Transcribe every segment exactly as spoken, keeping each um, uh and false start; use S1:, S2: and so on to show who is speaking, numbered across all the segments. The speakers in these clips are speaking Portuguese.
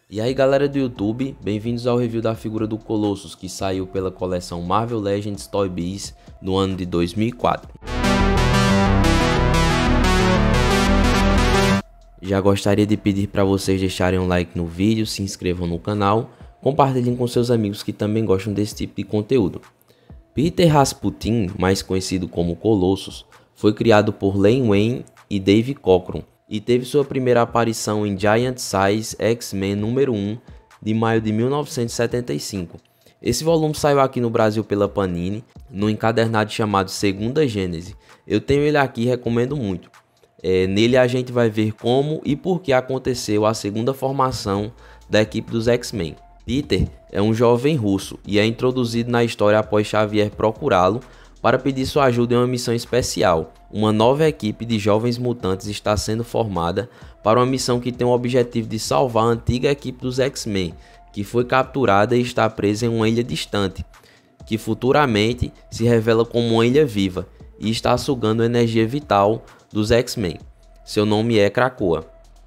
S1: E aí galera do YouTube, bem-vindos ao review da figura do Colossus, que saiu pela coleção Marvel Legends Toy Biz no ano de dois mil e quatro. Já gostaria de pedir para vocês deixarem um like no vídeo, se inscrevam no canal, compartilhem com seus amigos que também gostam desse tipo de conteúdo. Peter Rasputin, mais conhecido como Colossus, foi criado por Len Wein e Dave Cockrum e teve sua primeira aparição em Giant Size X-Men número um de maio de mil novecentos e setenta e cinco. Esse volume saiu aqui no Brasil pela Panini, no encadernado chamado Segunda Gênese. Eu tenho ele aqui e recomendo muito. É, nele a gente vai ver como e por que aconteceu a segunda formação da equipe dos X-Men. Peter é um jovem russo e é introduzido na história após Xavier procurá-lo para pedir sua ajuda em uma missão especial. Uma nova equipe de jovens mutantes está sendo formada para uma missão que tem o objetivo de salvar a antiga equipe dos X-Men, que foi capturada e está presa em uma ilha distante, que futuramente se revela como uma ilha viva e está sugando a energia vital dos X-Men. Seu nome é Krakoa.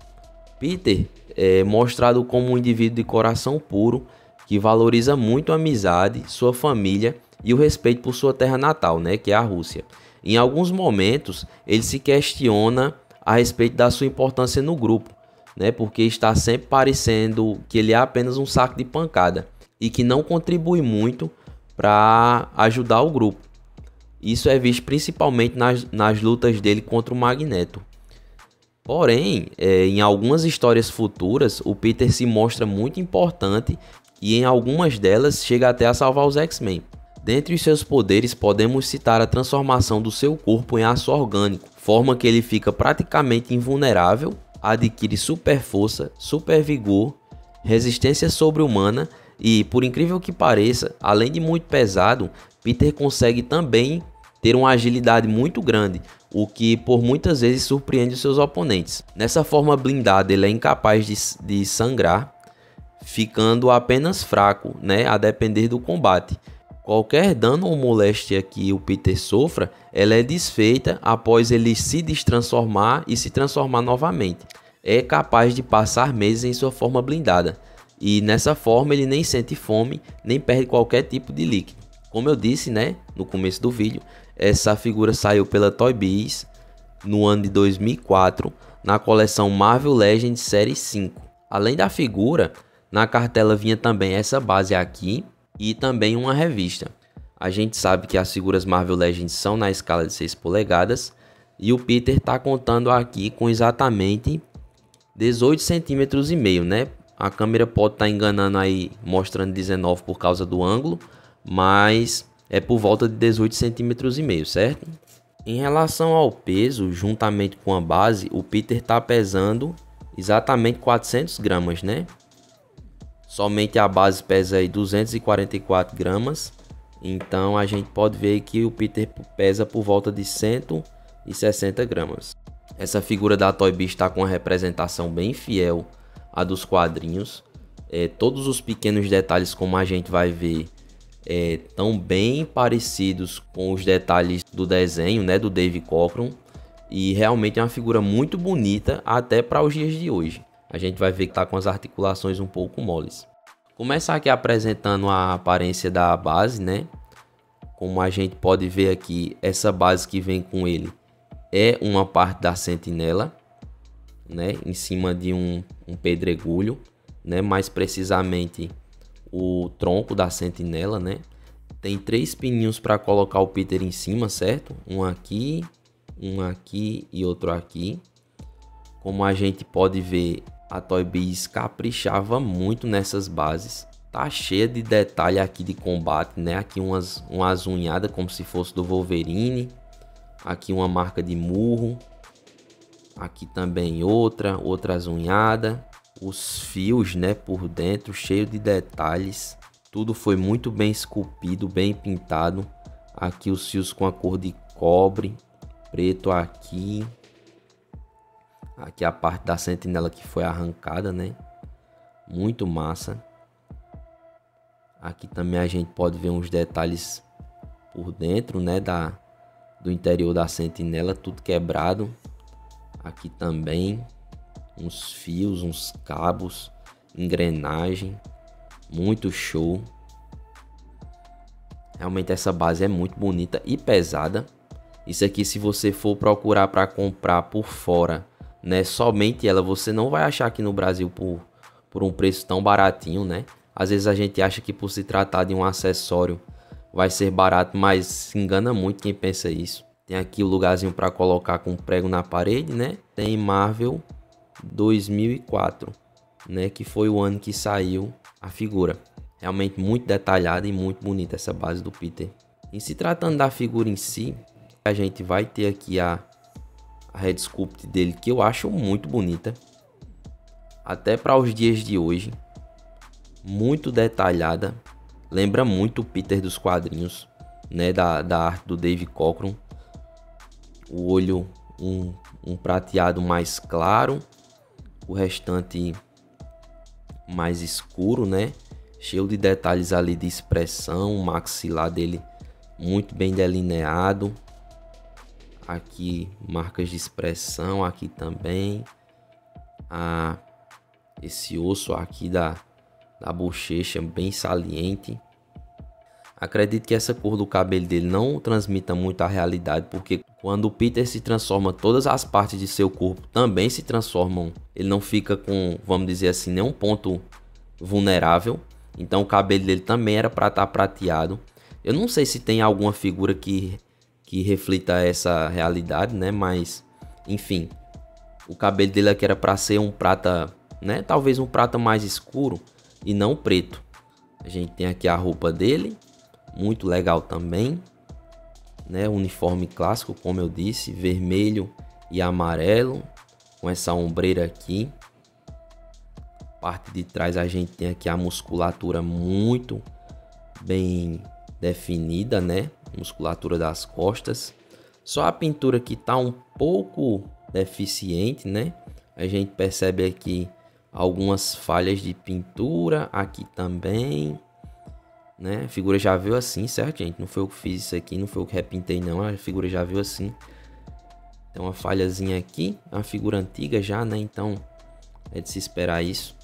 S1: Peter é mostrado como um indivíduo de coração puro, que valoriza muito a amizade, sua família e o respeito por sua terra natal, né, que é a Rússia. Em alguns momentos, ele se questiona a respeito da sua importância no grupo, né, porque está sempre parecendo que ele é apenas um saco de pancada e que não contribui muito para ajudar o grupo. Isso é visto principalmente nas, nas lutas dele contra o Magneto. Porém, é, em algumas histórias futuras, o Peter se mostra muito importante e em algumas delas chega até a salvar os X-Men. Dentre os seus poderes, podemos citar a transformação do seu corpo em aço orgânico, forma que ele fica praticamente invulnerável, adquire super força, super vigor, resistência sobre-humana e, por incrível que pareça, além de muito pesado, Peter consegue também ter uma agilidade muito grande, o que por muitas vezes surpreende os seus oponentes. Nessa forma blindada, ele é incapaz de, de sangrar, ficando apenas fraco, né, a depender do combate. Qualquer dano ou moléstia que o Peter sofra, ela é desfeita após ele se destransformar e se transformar novamente. É capaz de passar meses em sua forma blindada, e nessa forma ele nem sente fome, nem perde qualquer tipo de líquido. Como eu disse, né, no começo do vídeo, essa figura saiu pela Toy Biz no ano de dois mil e quatro, na coleção Marvel Legends Série cinco. Além da figura, na cartela vinha também essa base aqui e também uma revista. A gente sabe que as figuras Marvel Legends são na escala de seis polegadas e o Peter está contando aqui com exatamente dezoito centímetros e meio, né? A câmera pode estar tá enganando aí, mostrando dezenove por causa do ângulo, mas é por volta de dezoito centímetros e meio, certo? Em relação ao peso, juntamente com a base, o Peter está pesando exatamente quatrocentos gramas, né? Somente a base pesa aí duzentos e quarenta e quatro gramas, então a gente pode ver que o Peter pesa por volta de cento e sessenta gramas. Essa figura da Toy Biz está com uma representação bem fiel à dos quadrinhos. É, todos os pequenos detalhes, como a gente vai ver, É, tão bem parecidos com os detalhes do desenho, né, do Dave Cockrum, e realmente é uma figura muito bonita até para os dias de hoje. A gente vai ver que está com as articulações um pouco moles. Começar aqui apresentando a aparência da base, né? Como a gente pode ver aqui, essa base que vem com ele é uma parte da sentinela, né, em cima de um, um pedregulho, né, mais precisamente o tronco da sentinela, né? Tem três pininhos para colocar o Peter em cima, certo? Um aqui, um aqui e outro aqui. Como a gente pode ver, a Toy Biz caprichava muito nessas bases. Tá cheia de detalhe aqui de combate, né? Aqui umas, umas unhadas como se fosse do Wolverine. Aqui uma marca de murro. Aqui também outra, outras unhadas. Os fios, né, por dentro, cheio de detalhes. Tudo foi muito bem esculpido, bem pintado. Aqui os fios com a cor de cobre, preto aqui. Aqui a parte da sentinela que foi arrancada, né? Muito massa. Aqui também a gente pode ver uns detalhes por dentro, né, da, do interior da sentinela, tudo quebrado. Aqui também uns fios, uns cabos. engrenagem, muito show. Realmente essa base é muito bonita e pesada. Isso aqui, se você for procurar para comprar por fora, né, somente ela, você não vai achar aqui no Brasil por, por um preço tão baratinho, né? Às vezes a gente acha que por se tratar de um acessório vai ser barato, mas se engana muito quem pensa isso. Tem aqui o lugarzinho para colocar com prego na parede, né? Tem Marvel dois mil e quatro, né, que foi o ano que saiu a figura. Realmente muito detalhada e muito bonita essa base do Peter. E se tratando da figura em si, a gente vai ter aqui a, a Head Sculpt dele, que eu acho muito bonita. Até para os dias de hoje. Muito detalhada. Lembra muito o Peter dos quadrinhos, né, da, da arte do Dave Cockrum. O olho um, um prateado mais claro. O restante mais escuro, né? Cheio de detalhes ali de expressão. O maxilar dele muito bem delineado. Aqui marcas de expressão, aqui também. Ah, esse osso aqui da, da bochecha bem saliente. Acredito que essa cor do cabelo dele não transmita muito a realidade, porque quando o Peter se transforma, todas as partes de seu corpo também se transformam. Ele não fica com, vamos dizer assim, nenhum ponto vulnerável. Então o cabelo dele também era para estar prateado. Eu não sei se tem alguma figura que, que reflita essa realidade, né? Mas, enfim, o cabelo dele aqui era para ser um prata, né? Talvez um prata mais escuro e não preto. A gente tem aqui a roupa dele, muito legal também, né? Uniforme clássico, como eu disse, vermelho e amarelo, com essa ombreira aqui. Parte de trás a gente tem aqui a musculatura muito bem definida, né? Musculatura das costas. Só a pintura que tá um pouco deficiente, né? A gente percebe aqui algumas falhas de pintura, aqui também, né? A figura já veio assim, certo, gente? Não foi eu que fiz isso aqui, não foi eu que repintei não, a figura já veio assim. Tem uma falhazinha aqui, é uma figura antiga já, né? Então é de se esperar isso.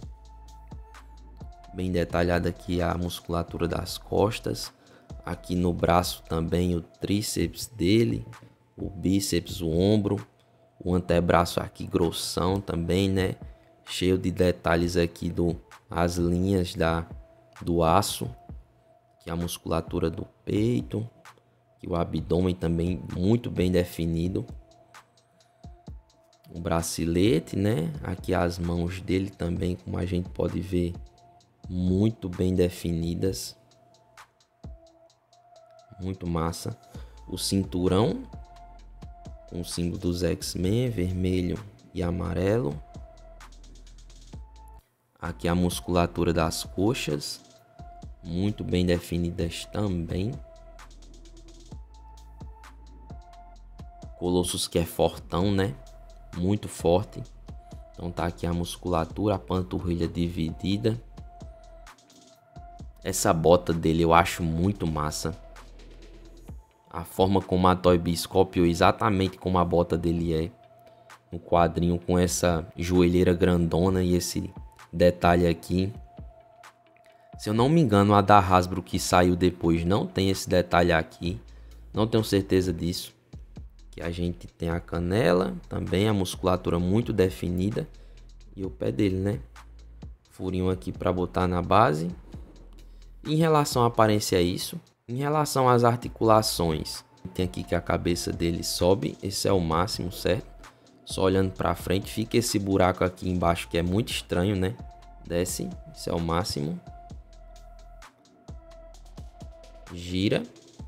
S1: Bem detalhada aqui a musculatura das costas. Aqui no braço também o tríceps dele, o bíceps, o ombro, o antebraço aqui grossão também, né? Cheio de detalhes aqui do as linhas da do aço, que é a musculatura do peito, que o abdômen também muito bem definido. O bracelete, né? Aqui as mãos dele também, como a gente pode ver, muito bem definidas. Muito massa. O cinturão com o símbolo dos X-Men, vermelho e amarelo. Aqui a musculatura das coxas, muito bem definidas também. Colossus, que é fortão, né? Muito forte. Então tá aqui a musculatura, a panturrilha dividida. Essa bota dele eu acho muito massa. A forma como a Toy Biz copiou exatamente como a bota dele é no quadrinho, com essa joelheira grandona e esse detalhe aqui. Se eu não me engano, a da Hasbro que saiu depois não tem esse detalhe aqui. Não tenho certeza disso. Que a gente tem a canela, também a musculatura muito definida. E o pé dele, né? Furinho aqui para botar na base. Em relação à aparência é isso. Em relação às articulações, tem aqui que a cabeça dele sobe. Esse é o máximo, certo? Só olhando para frente, fica esse buraco aqui embaixo que é muito estranho, né? Desce, esse é o máximo. Gira.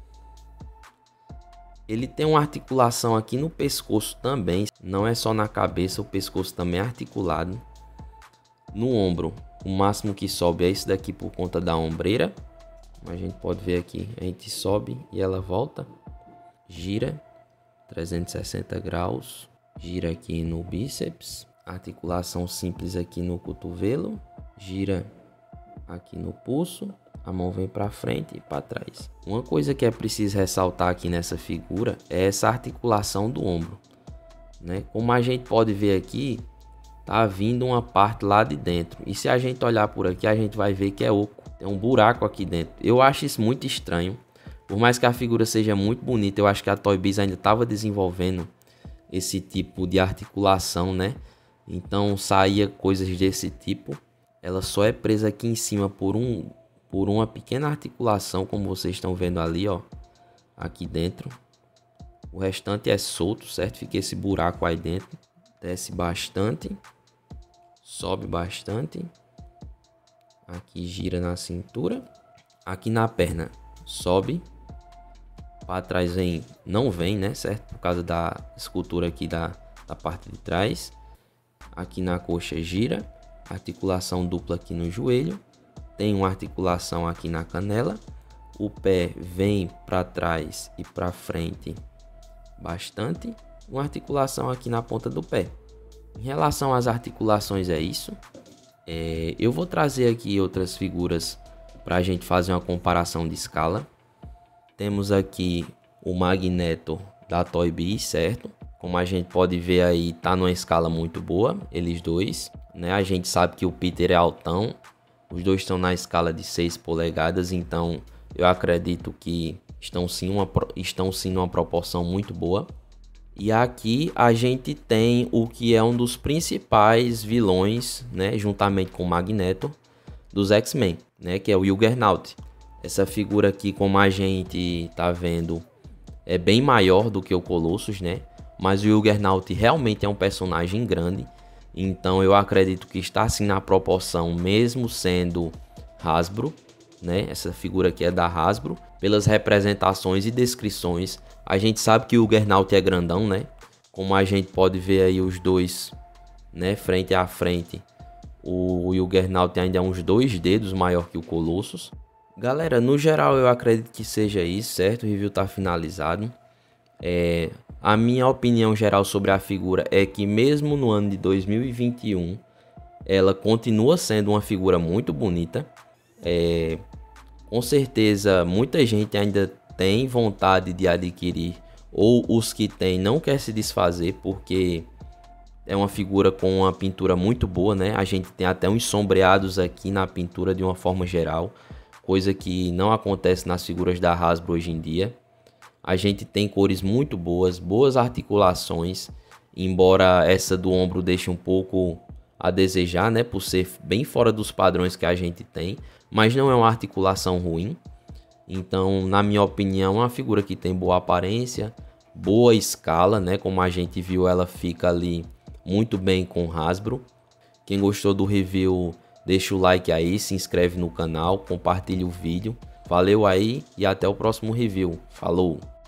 S1: Ele tem uma articulação aqui no pescoço também. Não é só na cabeça, o pescoço também é articulado. No ombro, o máximo que sobe é esse daqui por conta da ombreira. A gente pode ver aqui, a gente sobe e ela volta. Gira trezentos e sessenta graus. Gira aqui no bíceps. Articulação simples aqui no cotovelo. Gira aqui no pulso. A mão vem para frente e para trás. Uma coisa que é preciso ressaltar aqui nessa figura é essa articulação do ombro, né? Como a gente pode ver aqui, tá vindo uma parte lá de dentro. E se a gente olhar por aqui, a gente vai ver que é oco. Tem um buraco aqui dentro. Eu acho isso muito estranho. Por mais que a figura seja muito bonita, eu acho que a Toy Biz ainda estava desenvolvendo esse tipo de articulação, né? Então saía coisas desse tipo. Ela só é presa aqui em cima por, um, por uma pequena articulação, como vocês estão vendo ali, ó. Aqui dentro. O restante é solto, certo? Fica esse buraco aí dentro. Desce bastante. Sobe bastante. Aqui gira na cintura. Aqui na perna sobe. Para trás vem, não vem, né? Certo? Por causa da escultura aqui da, da parte de trás. Aqui na coxa gira. Articulação dupla aqui no joelho. Tem uma articulação aqui na canela. O pé vem para trás e para frente bastante. Uma articulação aqui na ponta do pé. Em relação às articulações é isso. É, eu vou trazer aqui outras figuras para a gente fazer uma comparação de escala. Temos aqui o Magneto da Toy Biz, certo? Como a gente pode ver aí, tá numa escala muito boa, eles dois, né? A gente sabe que o Peter é altão. Os dois estão na escala de seis polegadas, então eu acredito que estão sim, uma, estão sim numa proporção muito boa. E aqui a gente tem o que é um dos principais vilões, né, juntamente com o Magneto, dos X-Men, né, que é o Juggernaut. Essa figura aqui, como a gente tá vendo, é bem maior do que o Colossus, né? Mas o Juggernaut realmente é um personagem grande. Então eu acredito que está assim na proporção, mesmo sendo Hasbro, né? Essa figura aqui é da Hasbro. Pelas representações e descrições, a gente sabe que o Juggernaut é grandão, né? Como a gente pode ver aí os dois, né, frente a frente. O Juggernaut ainda é uns dois dedos maior que o Colossus. Galera, no geral eu acredito que seja isso, certo? O review tá finalizado. É, a minha opinião geral sobre a figura é que mesmo no ano de dois mil e vinte e um, ela continua sendo uma figura muito bonita. É, com certeza muita gente ainda tem vontade de adquirir, ou os que tem não quer se desfazer, porque é uma figura com uma pintura muito boa, né? A gente tem até uns sombreados aqui na pintura de uma forma geral, coisa que não acontece nas figuras da Hasbro hoje em dia. A gente tem cores muito boas, boas articulações, embora essa do ombro deixe um pouco a desejar, né, por ser bem fora dos padrões que a gente tem, mas não é uma articulação ruim. Então, na minha opinião, é uma figura que tem boa aparência, boa escala, né, como a gente viu, ela fica ali muito bem com Hasbro. Quem gostou do review, deixa o like aí, se inscreve no canal, compartilha o vídeo. Valeu aí e até o próximo review. Falou!